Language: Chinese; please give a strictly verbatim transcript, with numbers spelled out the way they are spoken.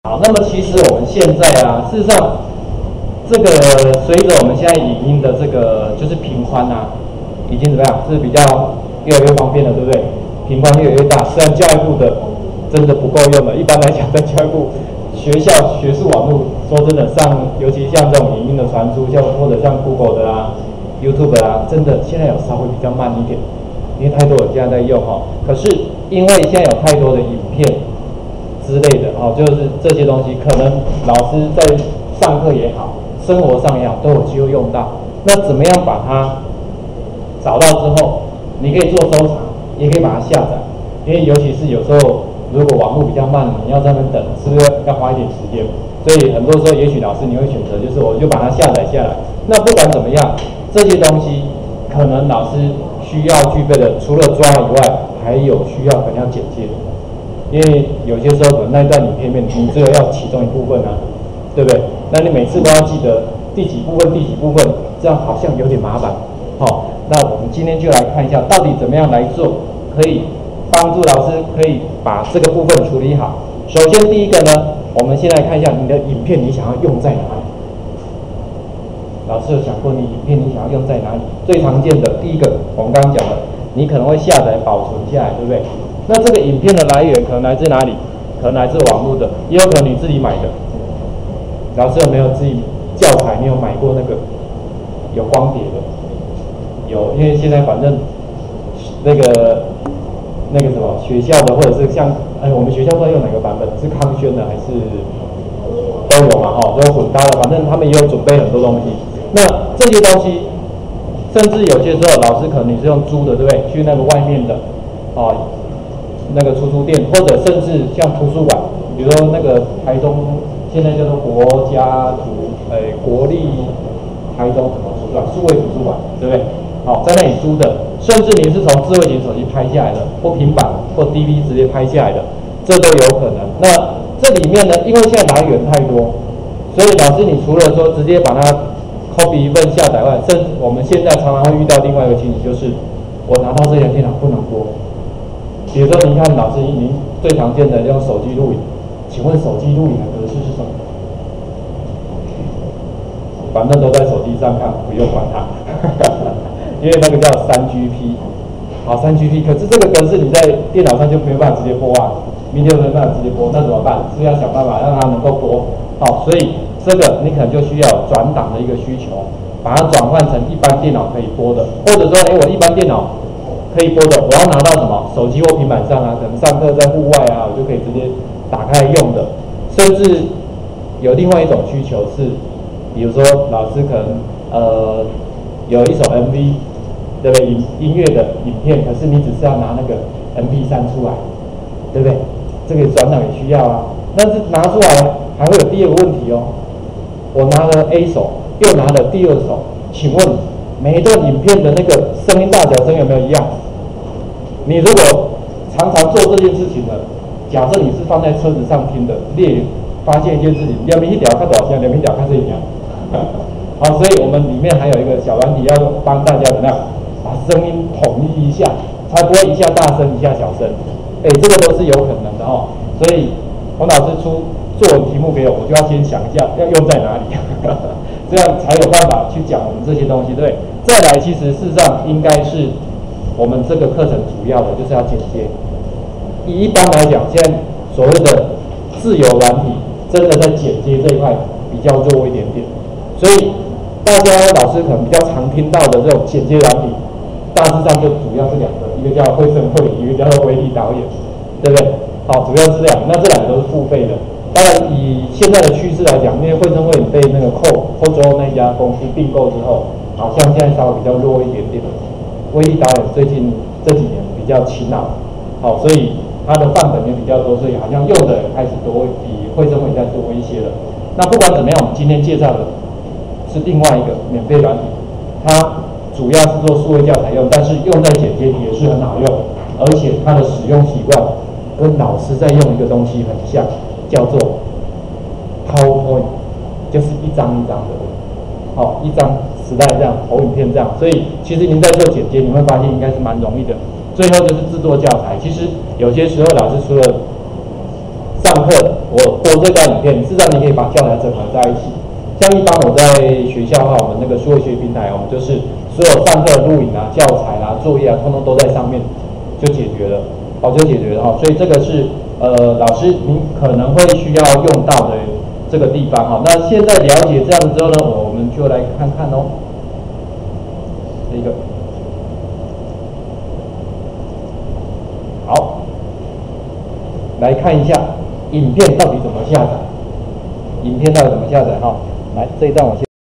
好，那么其实我们现在啊，事实上，这个随着我们现在影音的这个就是频宽啊，已经怎么样？是比较越来越方便了，对不对？频宽越来越大，虽然教育部的真的不够用了。一般来讲，在教育部学校学术网络，说真的，上尤其像这种影音的传输，像或者像 Google 的啊、YouTube 的啊，真的现在有稍微比较慢一点，因为太多人现在在用哈。可是因为现在有太多的影片之类的哦，就是这些东西，可能老师在上课也好，生活上也好，都有机会用到。那怎么样把它找到之后，你可以做收藏，也可以把它下载。因为尤其是有时候如果网络比较慢，你要在那边等，是不是要花一点时间？所以很多时候，也许老师你会选择，就是我就把它下载下来。那不管怎么样，这些东西可能老师需要具备的，除了抓以外，还有需要可能要剪接。因为有些时候可能那一段影片面，你只有要其中一部分啊，对不对？那你每次都要记得第几部分、第几部分，这样好像有点麻烦。好、哦，那我们今天就来看一下，到底怎么样来做，可以帮助老师可以把这个部分处理好。首先第一个呢，我们先来看一下你的影片，你想要用在哪里？老师有想过你影片你想要用在哪里？最常见的第一个，我们刚刚讲的，你可能会下载保存下来，对不对？那这个影片的来源可能来自哪里？可能来自网络的，也有可能你自己买的。老师有没有自己教材？你有买过那个有光碟的？有，因为现在反正那个那个什么学校的，或者是像哎，我们学校不知道用哪个版本，是康轩的还是都有嘛？哈，都有混搭的，反正他们也有准备很多东西。那这些东西，甚至有些时候老师可能你是用租的，对不对？去那个外面的哦。那个出租店，或者甚至像图书馆，比如说那个台中现在叫做国家图，诶、欸、国立台中什么图书馆，数位图书馆，对不对？好、哦，在那里租的，甚至你是从智慧型手机拍下来的，或平板或 D V 直接拍下来的，这都有可能。那这里面呢，因为现在来源太多，所以老师你除了说直接把它 copy 一份下载外，甚至我们现在常常会遇到另外一个情形，就是我拿到这台电脑不能播。比如说，您看老师您最常见的用手机录影，请问手机录影的格式是什么？反正都在手机上看，不用管它，因为那个叫三 G P， 好三 G P， 可是这个格式你在电脑上就没有办法直接播啊，明天没有办法直接播，那怎么办？是要想办法让它能够播，好，所以这个你可能就需要转档的一个需求，把它转换成一般电脑可以播的，或者说，哎，我一般电脑可以播的，我要拿到什么？手机或平板上啊，可能上课在户外啊，我就可以直接打开用的。甚至有另外一种需求是，比如说老师可能呃有一首 M V， 对不对？音音乐的影片，可是你只是要拿那个 M P 三 出来，对不对？这个转档也需要啊。但是拿出来还会有第二个问题哦，我拿了 A 首，又拿了第二首，请问每一段影片的那个声音大小声有没有一样？你如果常常做这件事情的，假设你是放在车子上听的，列发现一件事情，两边一条看多少钱，两边一条看这一条。好，所以我们里面还有一个小软体，要帮大家怎么样把声音统一一下，才不会一下大声一下小声。哎，这个都是有可能的哦。所以洪老师出作文题目给我，我就要先想一下要用在哪里，这样才有办法去讲我们这些东西，对不对？再来，其实事实上应该是。我们这个课程主要的就是要剪接。以一般来讲，现在所谓的自由软体，真的在剪接这一块比较弱一点点。所以大家老师可能比较常听到的这种剪接软体，大致上就主要是两个，一个叫绘声绘影，一个叫做威力导演，对不对？好，主要是这样。那这两个都是付费的。当然，以现在的趋势来讲，因为绘声绘影被那个扣扣州那家公司并购之后，好像现在稍微比较弱一点点。威力导演最近这几年比较勤劳，好，所以它的范本也比较多，所以好像用的人开始多，比绘声绘影再多一些了。那不管怎么样，我们今天介绍的是另外一个免费软体，它主要是做数位教材用，但是用在剪接也是很好用，而且它的使用习惯跟老师在用一个东西很像，叫做 PowerPoint， 就是一张一张的，好，一张。时代这样投影片这样，所以其实您在做剪接，你会发现应该是蛮容易的。最后就是制作教材，其实有些时候老师除了上课我播这段影片，事实上你可以把教材整合在一起。像一般我在学校的话，我们那个数位学平台，我们就是所有上课的录影啊、教材啊、作业啊，通通都在上面就解决了，好就解决了哈。所以这个是呃老师您可能会需要用到的这个地方哈。那现在了解这样之后呢，我们就来看看哦，这个好，来看一下影片到底怎么下载，影片到底怎么下载哈。来这一段我先。